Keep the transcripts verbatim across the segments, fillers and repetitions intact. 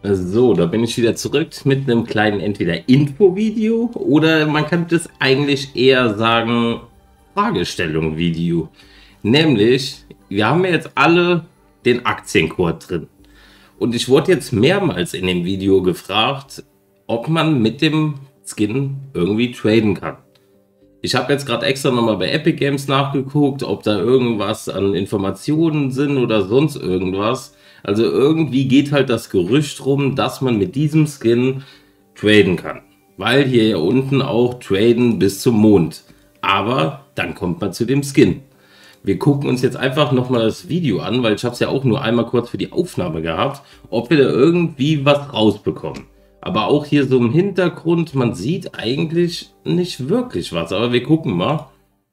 So, da bin ich wieder zurück mit einem kleinen entweder Info-Video oder man kann das eigentlich eher sagen Fragestellung-Video. Nämlich, wir haben ja jetzt alle den Aktiencode drin. Und ich wurde jetzt mehrmals in dem Video gefragt, ob man mit dem Skin irgendwie traden kann. Ich habe jetzt gerade extra nochmal bei Epic Games nachgeguckt, ob da irgendwas an Informationen sind oder sonst irgendwas. Also irgendwie geht halt das Gerücht rum, dass man mit diesem Skin traden kann. Weil hier ja unten auch traden bis zum Mond. Aber dann kommt man zu dem Skin. Wir gucken uns jetzt einfach nochmal das Video an, weil ich habe es ja auch nur einmal kurz für die Aufnahme gehabt, ob wir da irgendwie was rausbekommen. Aber auch hier so im Hintergrund, man sieht eigentlich nicht wirklich was, aber wir gucken mal.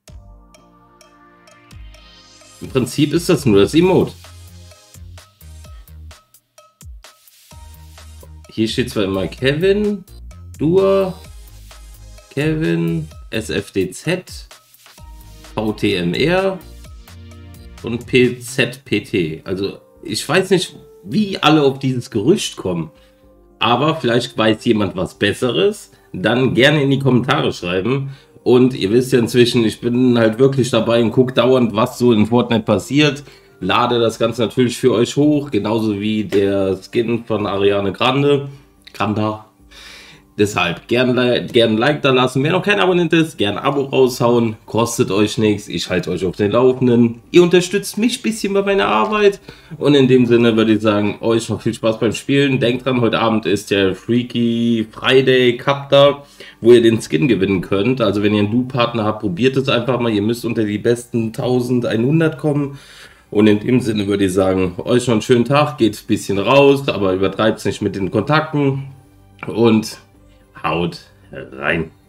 Im Prinzip ist das nur das Emote. Hier steht zwar immer Kevin, Dur, Kevin, S F D Z, V T M R und P Z P T. Also ich weiß nicht, wie alle auf dieses Gerücht kommen. Aber vielleicht weiß jemand was Besseres, dann gerne in die Kommentare schreiben. Und ihr wisst ja inzwischen, ich bin halt wirklich dabei und gucke dauernd, was so in Fortnite passiert. Lade das Ganze natürlich für euch hoch, genauso wie der Skin von Ariane Grande. Granda. Deshalb gerne gern ein Like da lassen. Wer noch kein Abonnent ist, gerne ein Abo raushauen. Kostet euch nichts. Ich halte euch auf den Laufenden. Ihr unterstützt mich ein bisschen bei meiner Arbeit. Und in dem Sinne würde ich sagen, euch noch viel Spaß beim Spielen. Denkt dran, heute Abend ist der Freaky Friday Cup da, wo ihr den Skin gewinnen könnt. Also wenn ihr einen Du-Partner habt, probiert es einfach mal. Ihr müsst unter die besten eintausendeinhundert kommen. Und in dem Sinne würde ich sagen, euch noch einen schönen Tag. Geht ein bisschen raus, aber übertreibt es nicht mit den Kontakten. Und haut rein.